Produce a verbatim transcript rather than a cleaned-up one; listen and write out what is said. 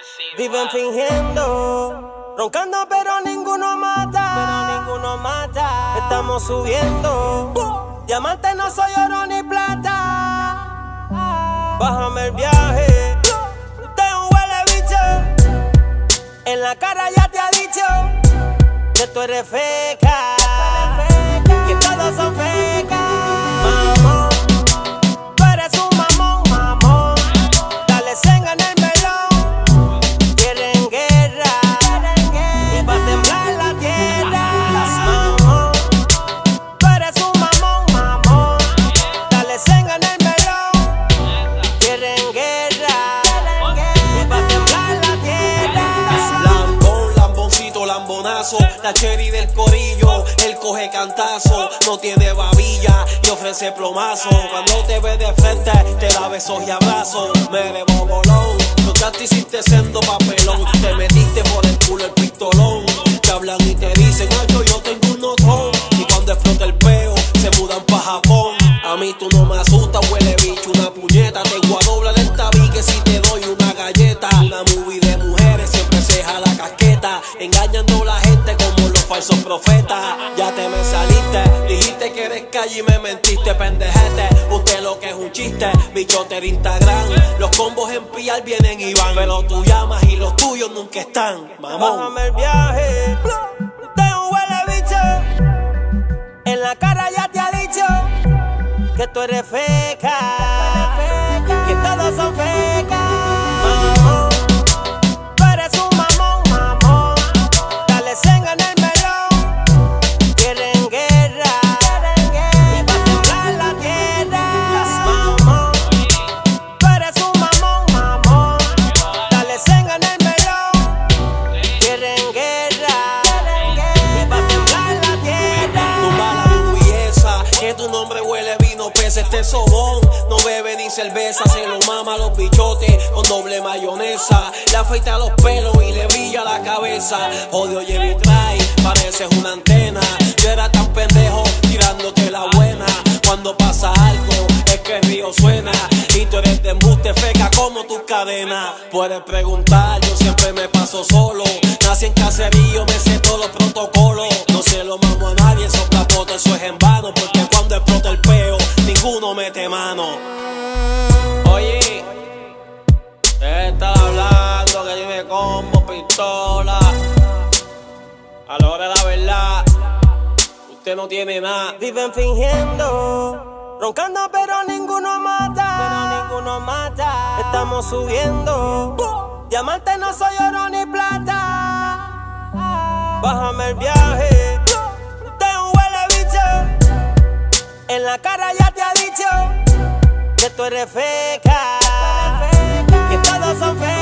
Viven fingiendo, roncando pero ninguno mata, pero ninguno mata. Estamos subiendo, diamante no soy oro ni plata. Bájame el viaje, usted un huele bicho. En la cara ya te ha dicho que tú eres feca, que todos son fecas. Mamón, tú eres un mamón, mamón. Dale senga en el melón. Quieren guerra y va a temblar la tierra. Mamón, tú eres un mamón, mamón. Dale senga en el melón. Quieren guerra y va a temblar la tierra. Lambón, lamboncito, lambonazo. La cherry del corillo, él coge cantazo. No tiene babilla y ofrece plomazo. Cuando te ve de frente, te da besos y abrazos. Me debo bolón, no te hiciste sendo papelón. Te metiste por el culo el pistolón. Te hablan y te dicen, macho, yo tengo un notón. Y cuando explota el peo, se mudan pa' Japón. A mí tú no me asustas, huele bicho, una puñeta. Te voy a doblar el tabique si te doy una galleta. Una movie de mujeres, siempre se jala casqueta. Engañando a la gente como los falsos profetas. Ya te me saliste, dijiste que eres calle y me mentiste, pendejete. Usted lo que es un chiste, bichote de Instagram. Los combos en P R vienen y van, pero tú llamas y los tuyos nunca están, mamón. Bájame el viaje, usted un huele bicho. En la cara ya te ha dicho que tú eres feca, que todos son fecas. Mamón, tú eres un mamón, mamón. Dale senga en el melón. Quieren guerra y va a temblar la tierra. Mamón, tú eres un mamón, mamón. Dale senga en el melón. Quieren guerra y va a temblar la tierra. Tu mala belleza, que tu nombre huele vino, pesa este sobón. No bebe ni cerveza, se lo mama a los bichotes con doble mayonesa. Le afeita los pelos y le brilla la cabeza. Odio llevo y trae, pareces una antena. Yo era tan pendejo tirándote la buena. Cuando pasa algo es que el río suena. Y tú eres de embuste feca como tus cadenas. Puedes preguntar, yo siempre me paso solo. Nací en caserío, me sé todos los protocolos. No se lo mamo a nadie, soplapoto, eso es en vano. Porque cuando explota el peo, ninguno mete mano. Oye, te estás hablando que yo me como pistola. A la hora de la verdad, usted no tiene nada. Viven fingiendo, roncando pero ninguno mata, pero ninguno mata. Estamos subiendo, diamante no soy oro ni plata. Bájame el viaje, usted un huele bicho. En la cara ya te ha dicho que tú eres feca, que todos son fecas.